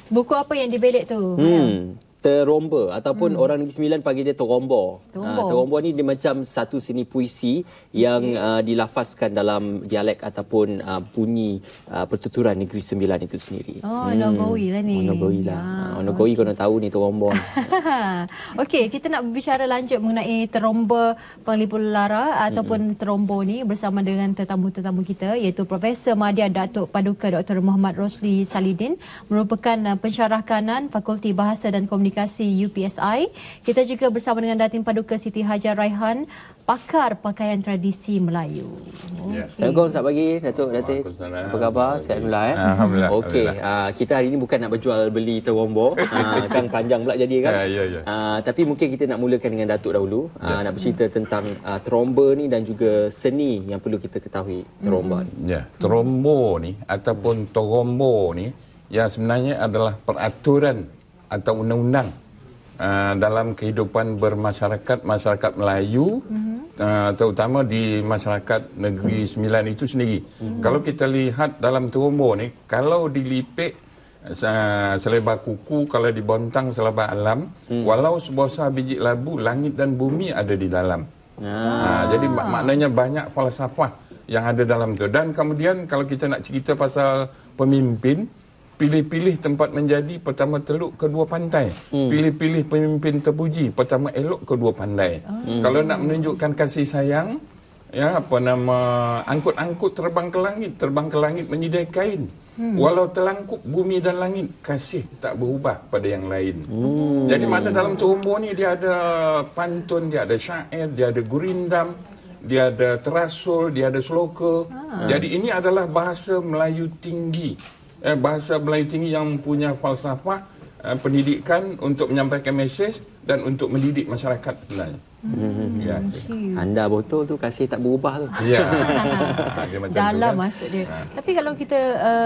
Buku apa yang dibelik tu? Teromba ataupun orang Negeri Sembilan panggil dia terombo. Terombo ni dia macam satu seni puisi yang dilafazkan dalam dialek ataupun bunyi pertuturan Negeri Sembilan itu sendiri. Onogoi lah ni. Onogoi lah. Onogoi kau nak tahu ni terombo. Okey, kita nak berbicara lanjut mengenai teromba Penglipur Lara ataupun terombo ni bersama dengan tetamu-tetamu kita, iaitu Profesor Madya Datuk Paduka Dr. Muhammad Rosli Salidin, merupakan pensyarah kanan Fakulti Bahasa dan Komunikasi UPSI. Kita juga bersama dengan Datin Paduka Siti Hajar Raihan, pakar pakaian tradisi Melayu. Assalamualaikum, selamat pagi Datuk Datin. Apa khabar? Sihat pula Alhamdulillah. Okey, kita hari ini bukan nak berjual beli terombo. Kan panjang pula jadi kan. Tapi mungkin kita nak mulakan dengan Datuk dahulu. Nak bercerita tentang teromba ni dan juga seni yang perlu kita ketahui teromba ni. Terombo ni ataupun terombo ni ya sebenarnya adalah peraturan atau undang-undang dalam kehidupan masyarakat Melayu, terutama di masyarakat Negeri Sembilan itu sendiri. Kalau kita lihat dalam terombo ni, kalau dilipik selebar kuku, kalau dibontang selebar alam, walau sebesar biji labu, langit dan bumi ada di dalam. Jadi maknanya banyak falsafah yang ada dalam tu. Dan kemudian kalau kita nak cerita pasal pemimpin, pilih-pilih tempat menjadi, pertama teluk, kedua pantai. Pilih-pilih pemimpin terpuji, pertama elok, kedua pandai. Kalau nak menunjukkan kasih sayang, angkut-angkut terbang ke langit menyidai kain. Walau terlangkup bumi dan langit, kasih tak berubah pada yang lain. Jadi mana dalam terombo ni dia ada pantun, dia ada syair, dia ada gurindam, dia ada terasul, dia ada sloka. Jadi ini adalah bahasa Melayu tinggi. Bahasa Melayu tinggi yang punya falsafah, pendidikan untuk menyampaikan mesej dan untuk mendidik masyarakat sebenarnya. Anda betul tu, kasih tak berubah tu. Dia macam dalam tu, kan? Masuk dia. Tapi kalau kita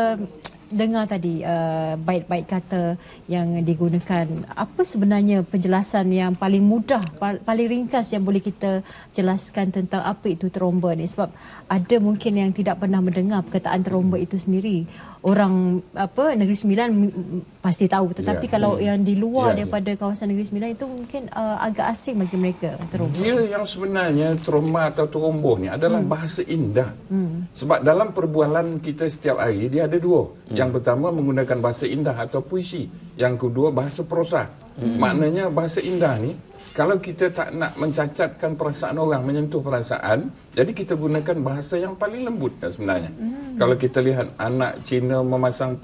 dengar tadi bait-bait kata yang digunakan, apa sebenarnya penjelasan yang paling mudah, paling ringkas yang boleh kita jelaskan tentang apa itu teromba ni? Sebab ada mungkin yang tidak pernah mendengar perkataan teromba itu sendiri. Orang Negeri Sembilan pasti tahu, tetapi kalau yang di luar daripada kawasan Negeri Sembilan itu mungkin agak asing bagi mereka teromba. Dia yang sebenarnya teromba atau terombo ni adalah bahasa indah. Sebab dalam perbualan kita setiap hari dia ada dua. Yang pertama menggunakan bahasa indah atau puisi. Yang kedua bahasa prosa. Maknanya bahasa indah ni, kalau kita tak nak mencacatkan perasaan orang, menyentuh perasaan, jadi kita gunakan bahasa yang paling lembut sebenarnya. Kalau kita lihat anak Cina memasang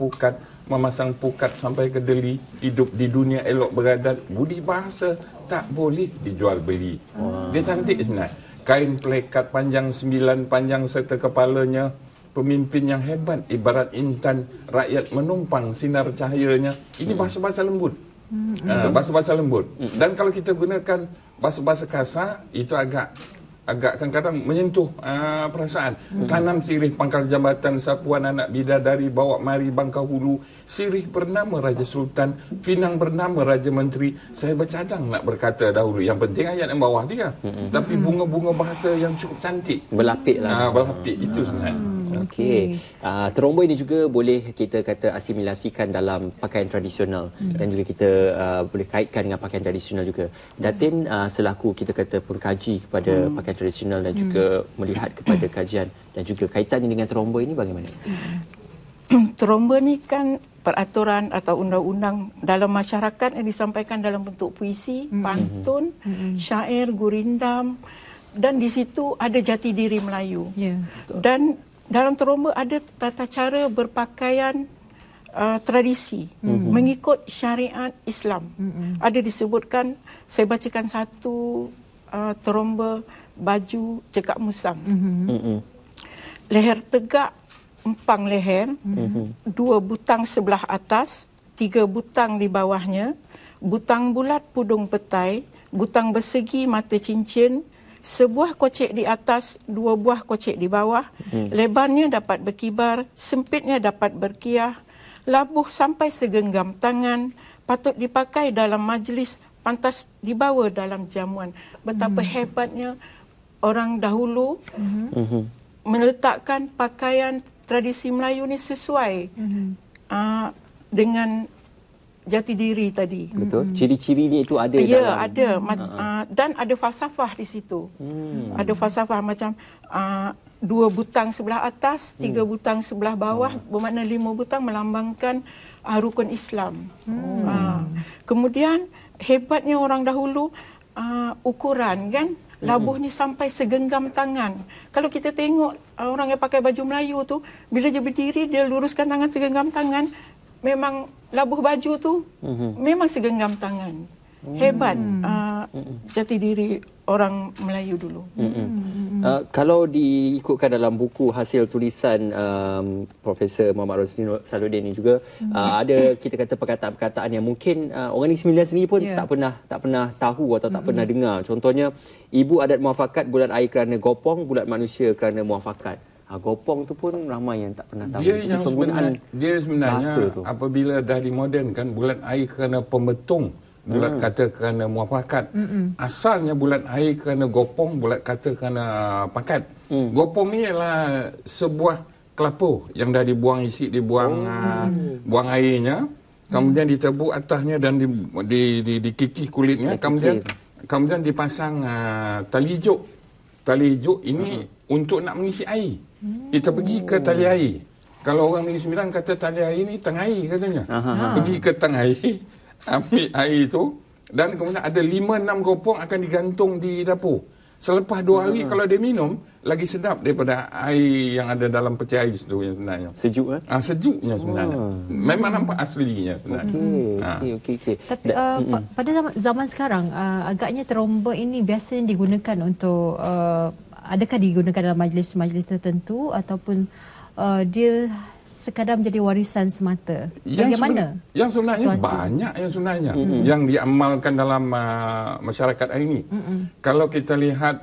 pukat sampai ke Deli, hidup di dunia elok beradat, budi bahasa tak boleh dijual beli. Dia cantik sebenarnya. Kain pelekat panjang 9, panjang serta kepalanya, pemimpin yang hebat ibarat intan, rakyat menumpang sinar cahayanya. Ini bahasa-bahasa lembut. Bahasa-bahasa lembut. Dan kalau kita gunakan bahasa-bahasa kasar, itu agak kadang-kadang menyentuh perasaan. Tanam sirih pangkal jambatan, sapuan anak bidadari, bawa mari Bangka Hulu, sirih bernama Raja Sultan, pinang bernama Raja Menteri. Saya bercadang nak berkata dahulu, yang penting ayat yang bawah dia. Tapi bunga-bunga bahasa yang cukup cantik, berlapik lah. Berlapik itu sebenarnya. Okey. Terombo ini juga boleh kita kata asimilasikan dalam pakaian tradisional dan juga kita boleh kaitkan dengan pakaian tradisional juga. Datin selaku kita kata pengkaji kepada pakaian tradisional dan juga melihat kepada kajian dan juga kaitannya dengan terombo ini bagaimana? Terombo ni kan peraturan atau undang-undang dalam masyarakat yang disampaikan dalam bentuk puisi, pantun, syair, gurindam, dan di situ ada jati diri Melayu. Dan dalam teromba ada tata cara berpakaian tradisi mengikut syariat Islam. Ada disebutkan, saya bacakan satu teromba baju cekak musang. Leher tegak, empang leher, 2 butang sebelah atas, 3 butang di bawahnya, butang bulat pudung petai, butang bersegi mata cincin, sebuah kocek di atas, 2 buah kocek di bawah, lebarnya dapat berkibar, sempitnya dapat berkiah, labuh sampai segenggam tangan, patut dipakai dalam majlis, pantas dibawa dalam jamuan. Betapa hebatnya orang dahulu meletakkan pakaian tradisi Melayu ni sesuai dengan jati diri tadi. Betul. Ciri-cirinya itu ada Ya, dalam... ada. Dan ada falsafah di situ. Ada falsafah macam 2 butang sebelah atas, 3 butang sebelah bawah, bermakna 5 butang melambangkan rukun Islam. Kemudian hebatnya orang dahulu ukuran kan, labuhnya sampai segenggam tangan. Kalau kita tengok orang yang pakai baju Melayu tu, bila dia berdiri dia luruskan tangan segenggam tangan, memang labuh baju tu memang segenggam tangan. Hebat jati diri orang Melayu dulu. Kalau diikutkan dalam buku hasil tulisan Profesor Muhammad Rosli Saluddin ni juga ada kita kata perkataan-perkataan yang mungkin orang Negeri Sembilan sendiri pun tak pernah tahu atau tak pernah dengar. Contohnya, ibu adat muafakat bulat air kerana gopong, bulat manusia kerana muafakat. Gopong tu pun ramai yang tak pernah tahu. Dia sebenarnya apabila dah dimodernkan, bulat air kerana pemetung, bulat kata kerana muafakat. Asalnya bulat air kerana gopong, bulat kata kerana pakat. Gopong ni ialah sebuah kelapa yang dah dibuang isi, buang airnya, kemudian ditebuk atasnya dan dikikis kulitnya, kemudian dipasang tali ijuk. Tali ijuk ini untuk nak mengisi air. Kita pergi ke tali air. Kalau orang Negeri Sembilan kata tali air ni tang air katanya. Pergi ke tang air, ambil air tu, dan kemudian ada 5-6 gopong akan digantung di dapur. Selepas 2 hari kalau dia minum, lagi sedap daripada air yang ada dalam peti ais tu yang sebenarnya. Sejuk sejuknya sebenarnya. Memang nampak aslinya sebenarnya. Okey. Tapi pada zaman sekarang agaknya teromba ini biasanya digunakan untuk adakah digunakan dalam majlis-majlis tertentu ataupun dia sekadar menjadi warisan semata? Bagaimana? Yang sebenarnya situasi? Banyak yang sebenarnya yang diamalkan dalam masyarakat hari ini. Kalau kita lihat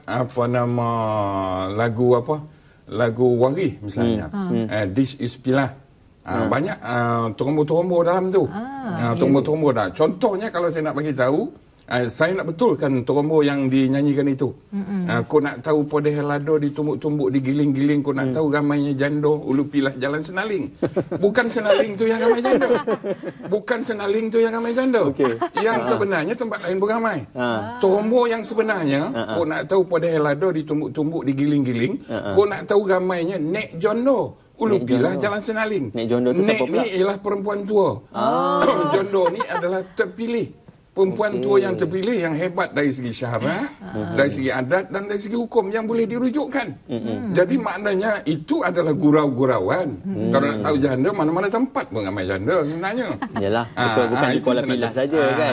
lagu waris misalnya, This is Pilah. Banyak terombo-terombo dalam tu. Terombo-terombo dah. Contohnya kalau saya nak bagi tahu, saya nak betulkan terombo yang dinyanyikan itu. Kau nak tahu podeh helado ditumbuk-tumbuk digiling-giling, kau nak tahu ramainya jando ulu pilah jalan senaling. Bukan senaling tu yang ramai jando. Bukan senaling tu yang ramai jando. Yang sebenarnya tempat lain beramai. Terombo yang sebenarnya, kau nak tahu podeh helado ditumbuk-tumbuk digiling-giling, kau nak tahu ramainya nek jondo ulu pilah jalan senaling. Nek jondo tu siapa pula? Ni ialah perempuan tua. Jondo ni adalah terpilih. Perempuan tua yang terpilih, yang hebat dari segi syarat, dari segi adat dan dari segi hukum yang boleh dirujukkan. Jadi maknanya itu adalah gurau-gurauan. Kalau nak tahu janda, mana-mana tempat pun ramai janda sebenarnya. Yalah, bukan di Kuala Pilah saja kan.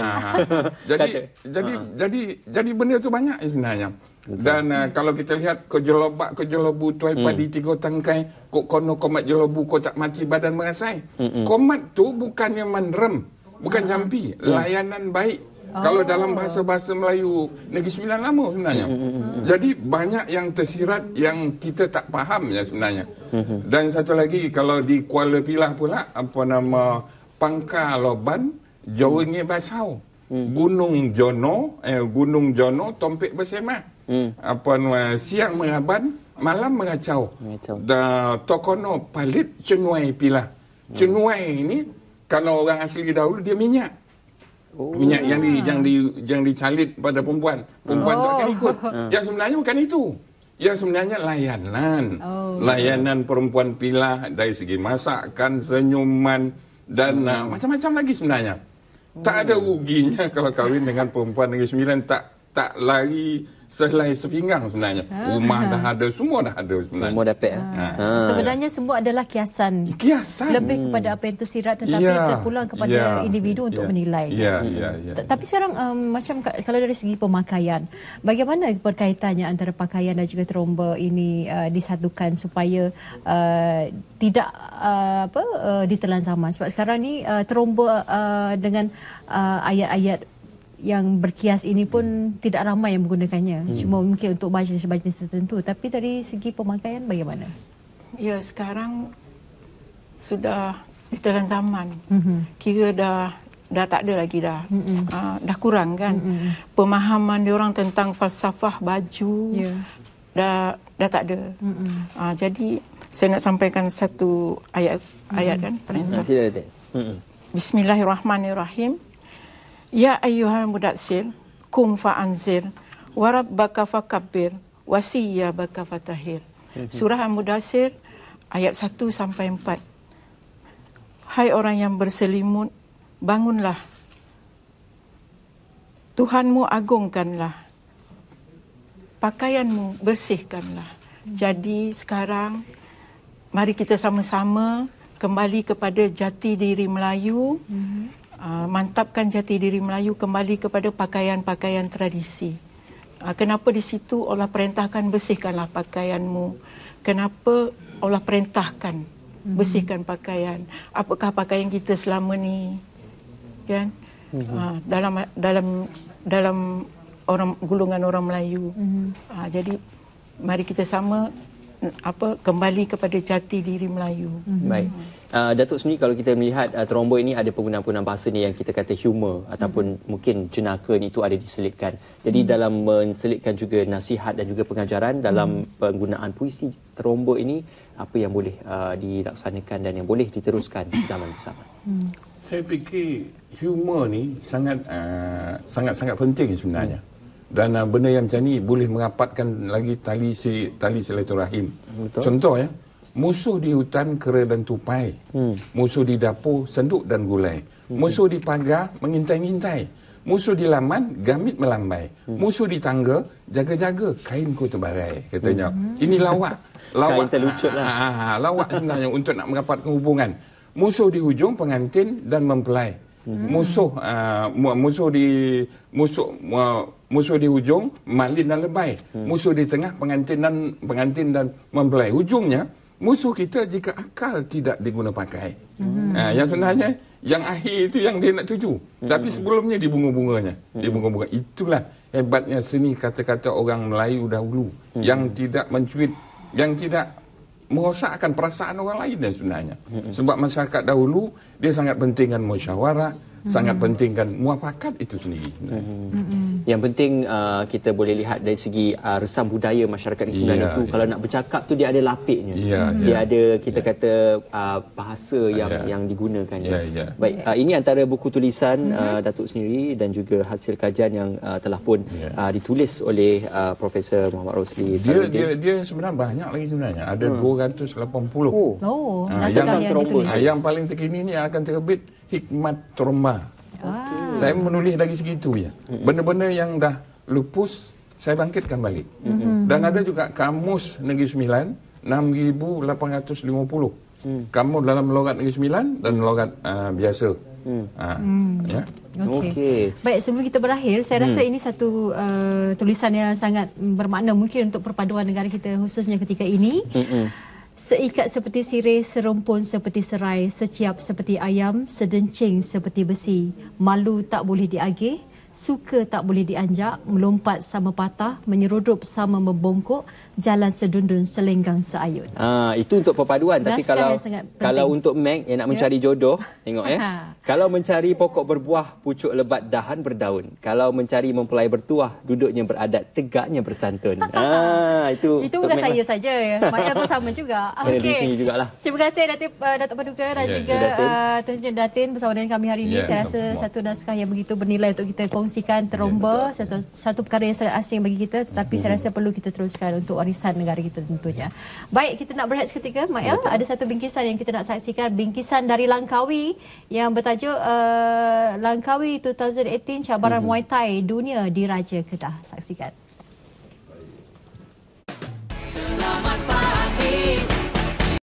Jadi benda tu banyak sebenarnya. Dan kalau kita lihat kejolobak-kejolobu tuai padi 3 tangkai, kok kono komat jolobu kok tak mati badan merasai. Komat tu bukannya manrem, bukan jampi, layanan baik. Kalau dalam bahasa-bahasa Melayu Negeri Sembilan lama sebenarnya. Jadi banyak yang tersirat yang kita tak faham ya sebenarnya. Dan satu lagi, kalau di Kuala Pilah pula, Pangkaloban, Jawanya Basau. Gunung Jono, Tompek Bersemah. Siang mengaban, malam mengacau. Tokono Palit Cenuai Pilah. Cenuai ini kalau orang asli dahulu dia minyak. Minyak yang dicalit pada perempuan. Perempuan tu akan ikut. Yang sebenarnya bukan itu. Yang sebenarnya layanan perempuan Pilah dari segi masakan, senyuman dan macam-macam lagi sebenarnya. Tak ada ruginya kalau kahwin dengan perempuan Negeri Sembilan, tak lari sehelai sepinggang sebenarnya. Rumah dah ada, semua dah ada sebenarnya. Semua dapat. Sebenarnya semua adalah kiasan. Lebih kepada apa yang tersirat tetapi terpulang kepada individu untuk menilai. Tapi sekarang macam kalau dari segi pemakaian, bagaimana berkaitannya antara pakaian dan juga teromba ini disatukan supaya tidak ditelan zaman? Sebab sekarang ni teromba dengan ayat-ayat yang berkias ini pun tidak ramai yang menggunakannya. Cuma mungkin untuk majlis-majlis tertentu. Tapi dari segi pemakaian bagaimana? Ya, sekarang sudah ditelan zaman. Kira dah tak ada lagi dah. Dah kurang kan. Pemahaman diorang tentang falsafah baju dah tak ada. Jadi saya nak sampaikan satu ayat kan, perintah. Bismillahirrahmanirrahim. Ya ayyuhal mudatsir, kum fa'anzir, wa rabbaka fakabbir, wa siyyabaka fatahhir. Surah Al-Mudatsir ayat 1 sampai 4. Hai orang yang berselimut, bangunlah. Tuhanmu agungkanlah. Pakaianmu bersihkanlah. Jadi sekarang mari kita sama-sama kembali kepada jati diri Melayu. Mantapkan jati diri Melayu, kembali kepada pakaian-pakaian tradisi. Kenapa di situ Allah perintahkan bersihkanlah pakaianmu? Kenapa Allah perintahkan bersihkan pakaian? Apakah pakaian kita selama ni? Kan? Dalam orang golongan orang Melayu. Jadi mari kita sama kembali kepada jati diri Melayu. Baik. Datuk sendiri kalau kita melihat Teromboi ini ada penggunaan-penggunaan bahasa ni yang kita kata humor ataupun mungkin jenaka ni itu ada diselitkan. Jadi dalam menselitkan juga nasihat dan juga pengajaran dalam penggunaan puisi Teromboi ini, apa yang boleh dilaksanakan dan yang boleh diteruskan zaman bersama? Saya fikir humor ni sangat penting sebenarnya. Dan benda yang macam ni boleh merapatkan lagi tali silaturahim. Betul. Contoh ya, musuh di hutan kera dan tupai, musuh di dapur senduk dan gulai, musuh di pagar mengintai-ngintai, musuh di laman gamit melambai, musuh di tangga jaga-jaga kainku terbarai, katanya. Ini lawak Kain terlucut lah. Lawak sebenarnya untuk nak merapatkan hubungan. Musuh di hujung pengantin dan mempelai, musuh di hujung malin dan lebay, musuh di tengah pengantin dan mempelai. Hujungnya musuh kita jika akal tidak diguna pakai. Yang sebenarnya yang akhir itu yang dia nak tuju. Tapi sebelumnya di bunga-bunganya. Di bunga-bunga. Itulah hebatnya seni kata-kata orang Melayu dahulu. Yang tidak mencuit, yang tidak merosakkan perasaan orang lain dan sebenarnya. Sebab masyarakat dahulu dia sangat pentingkan musyawarah, sangat pentingkan muafakat itu sendiri. Yang penting kita boleh lihat dari segi resam budaya masyarakat ni sebenarnya tu kalau nak bercakap tu dia ada lapiknya. Dia ada kita kata bahasa yang digunakan. Baik, ini antara buku tulisan Datuk sendiri dan juga hasil kajian yang telah pun ditulis oleh Profesor Muhammad Rosli. Dia sebenarnya banyak lagi sebenarnya. Ada 280. Yang paling terkini ni akan terbit Hikmat Tromba. Saya menulis dari segitu ya. Benda-benda yang dah lupus saya bangkitkan balik. Dan ada juga Kamus Negeri Sembilan 6,850. Kamus dalam logat Negeri Sembilan dan logat biasa. Ya. Okey. Baik, sebelum kita berakhir, saya rasa ini satu tulisan yang sangat bermakna mungkin untuk perpaduan negara kita khususnya ketika ini. Seikat seperti sirih, serumpun seperti serai, seciap seperti ayam, sedencing seperti besi. Malu tak boleh diagih, suka tak boleh dianjak, melompat sama patah, menyerudup sama membongkok, jalan sedundun selenggang seayun. Itu untuk perpaduan. Tapi kalau untuk Meg yang nak mencari jodoh, tengok Kalau mencari pokok berbuah, pucuk lebat dahan berdaun. Kalau mencari mempelai bertuah, duduknya beradat, tegaknya bersantun. Itu bukan saya saja. Maya pun sama juga. Okey. Terima kasih Datuk Paduka dan juga Tuan Datin bersama dengan kami hari ini. Saya rasa satu naskah yang begitu bernilai untuk kita kongsikan. Teromba, satu perkara yang sangat asing bagi kita, tetapi saya rasa perlu kita teruskan untuk warisan negara kita tentunya. Baik, kita nak berehat seketika. Mael, ada satu bingkisan yang kita nak saksikan, bingkisan dari Langkawi yang bertajuk Langkawi 2018 cabaran Muay Thai Dunia Diraja Kedah. Saksikan.